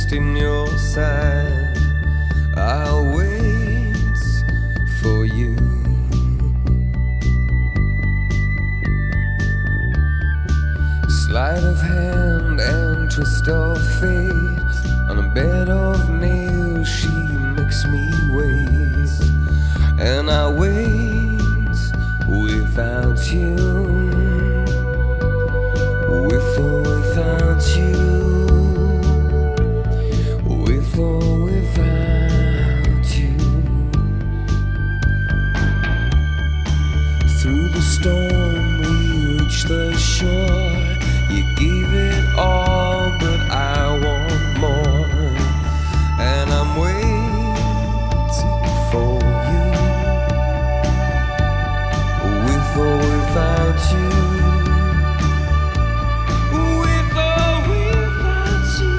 lost in your sight. I'll wait for you. Sleight of hand and twist of fate. On a bed of nails she makes me wait. And I wait without you. With or without you. With or without you. Through the storm we reach the shore. You gave it all, but I want more. And I'm waiting for you. With or without you. With or without you,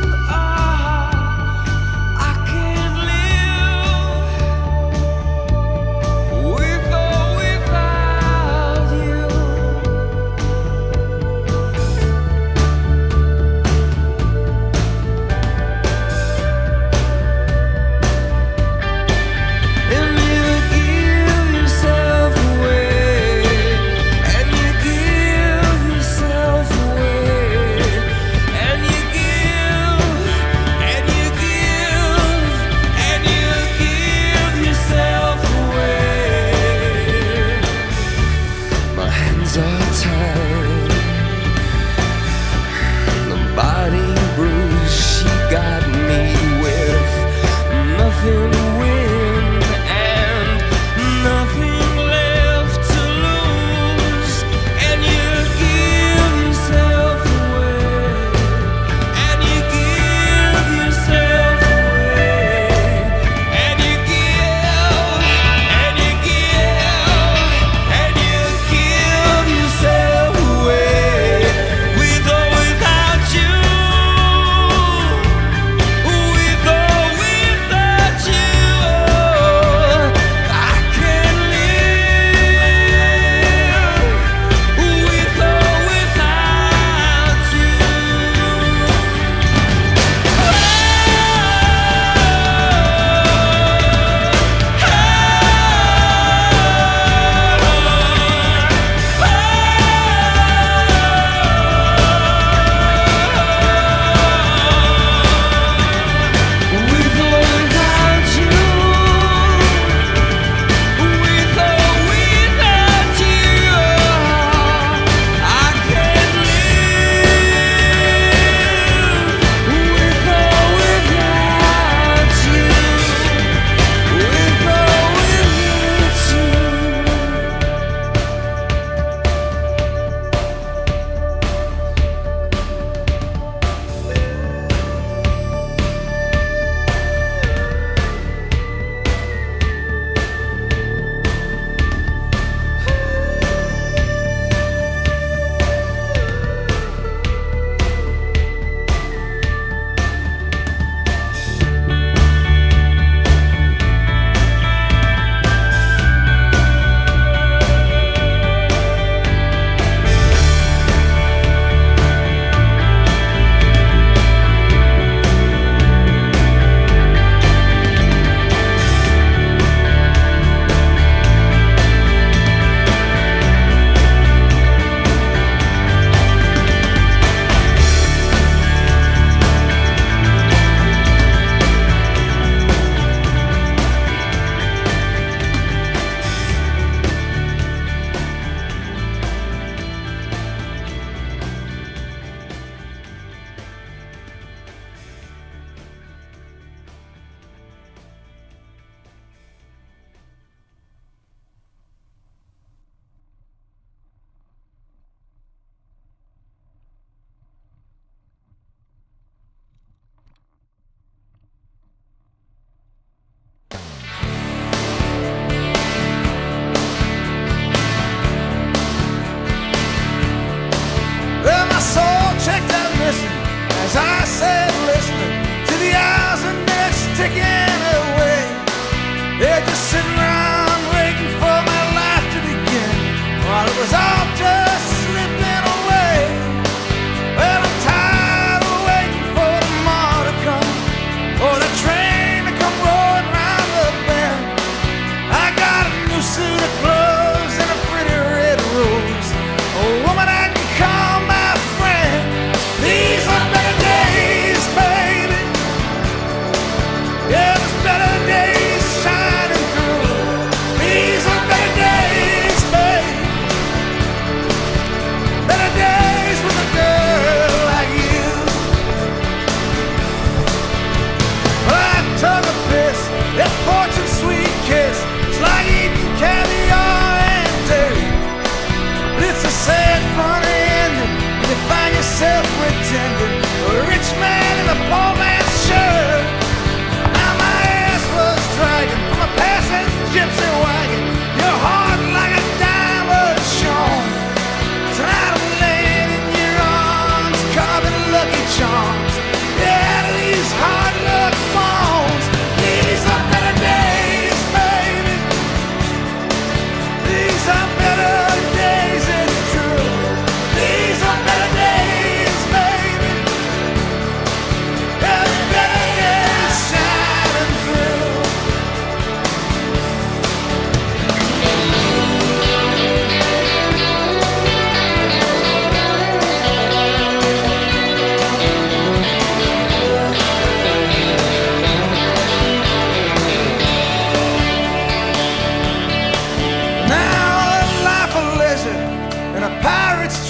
I can't live. With or without you.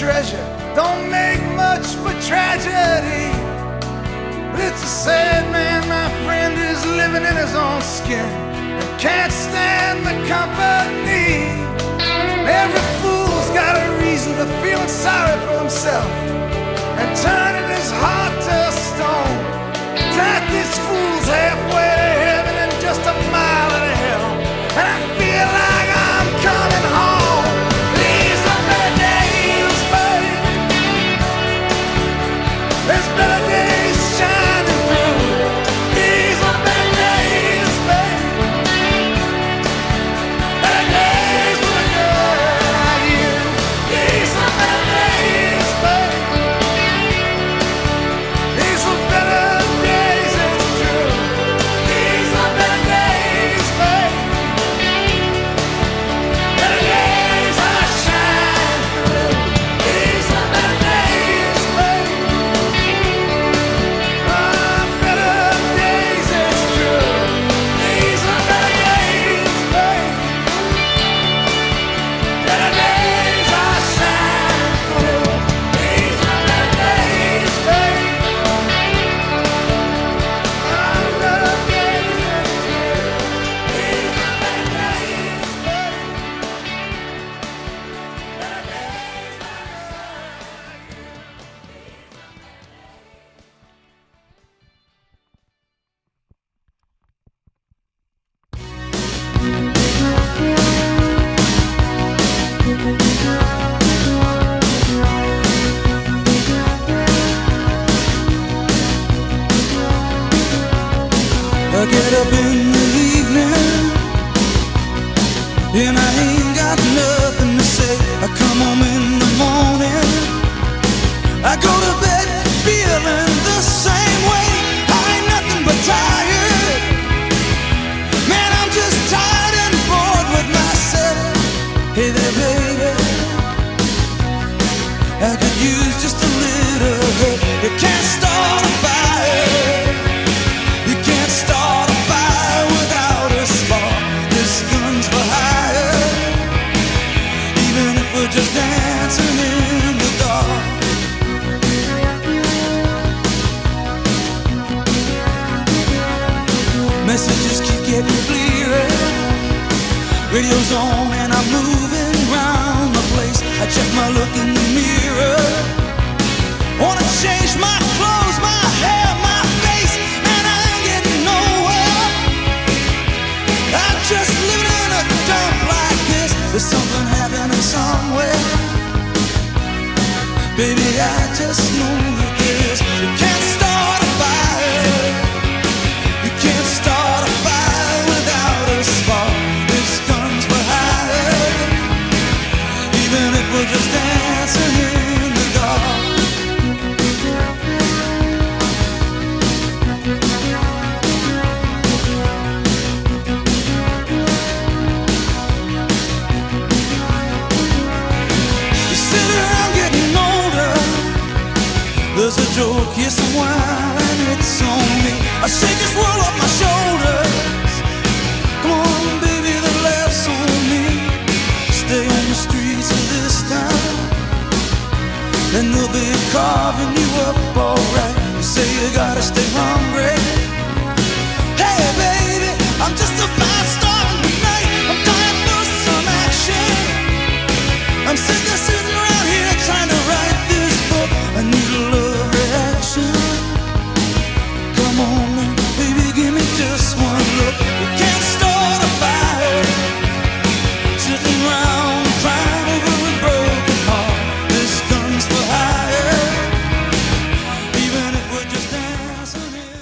treasure don't make much for tragedy. But it's a sad man, my friend, is living in his own skin and can't stand the company. Every fool's got a reason for feeling sorry for himself and turning his heart to stone. Tied these fools halfway to heaven and just a mile to hell, and I feel like I'm coming home. These are better days, baby. There's better days shining through. These are better days, baby. Better days with a girl like you. These are better days, baby. These are better days, it's true. These are better days, baby. Better days I shine through. These are better days, baby. Better days, it's true. These are better days, baby. Better days I shine through. These are better days, baby. Better days, it's true. These are better days, baby. Better days I I get up in the evening and I ain't got nothing to say. I come home in the morning, I go to bed feeling the same way. I ain't nothing but tired. Man, I'm just tired and bored with myself. Hey there, baby, I could use just a little help. You can't start a fire. You can't start a fire without a spark. This gun's for hire, even if we're just dancing in the dark. Messages keep getting clearer. Radio's on and I'm moving round the place. I check my look in the mirror. Wanna change my clothes, my hair, my face, and I ain't getting nowhere. I'm just living in a dump like this. There's something happening somewhere. Baby, I just know that this. You can't start a fire. You can't start a fire without a spark. This gun's for hire, even if we're just dancing in the dark. You sit around getting older. There's a joke, here's some wine, and it's on me. I shake this world off my shoulders. Come on, baby, the laughs on me. Stay on the streets of this town, and they'll be carving you up alright. You say you gotta stay hungry. Hey, baby, I'm just a fast star in the night. I'm dying for some action. I'm sick of sitting around here trying to write this book. I need a love reaction. Come on now, baby, give me just one look. You can't start a fire sitting around crying over a broken heart. This gun's for hire, even if we're just dancing in.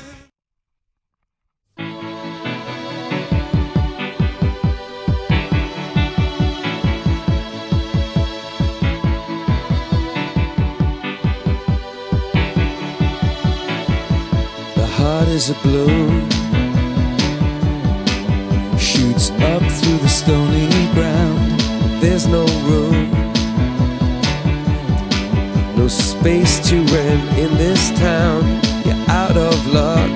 The heart is a balloon, shoots up through the stony ground. There's no room, no space to rent in this town. You're out of luck,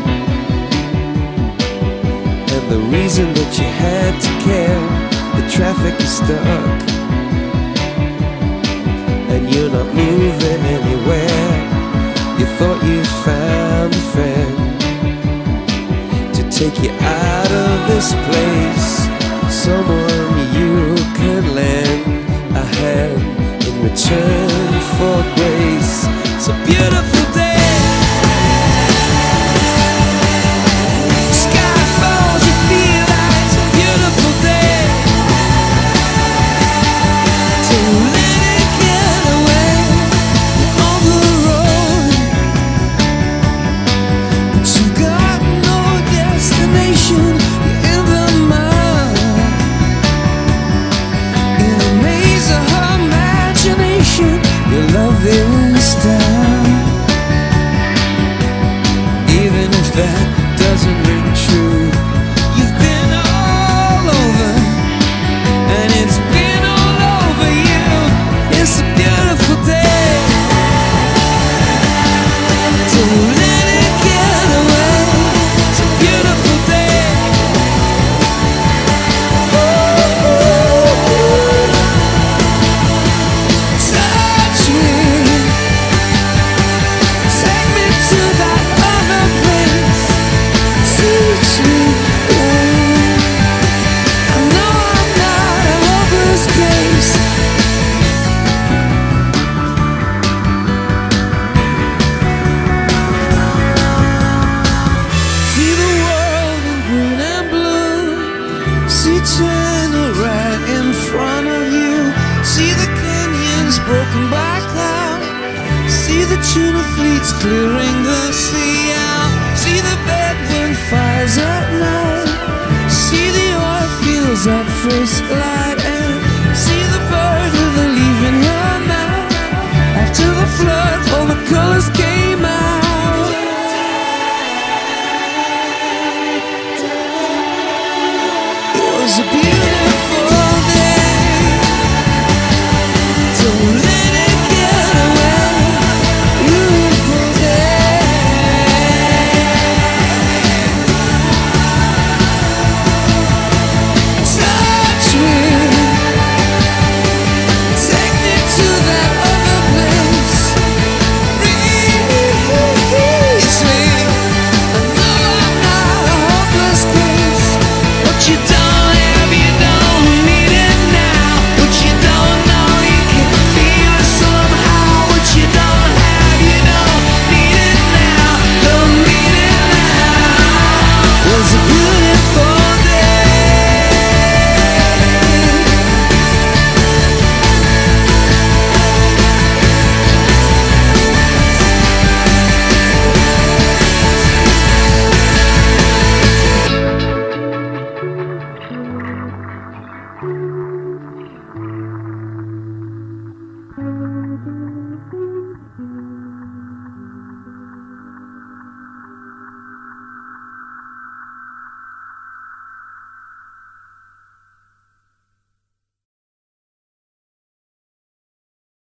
and the reason that you had to care, the traffic is stuck. and you're not moving anywhere. You thought you found a friend to take you out of this place, someone you could lend a hand in return for grace. It's a beautiful day. Even if that doesn't ring true, you've been all over, and it's been all over you. It's a beautiful day. Don't let it get away. It's a beautiful day. Touch me. China right in front of you. See the canyons broken by cloud. See the tuna fleets clearing the sea out. See the bedroom fires at night. See the oil fields at first light. And see the bird with a leaf in her mouth. After the flood, all the colors came.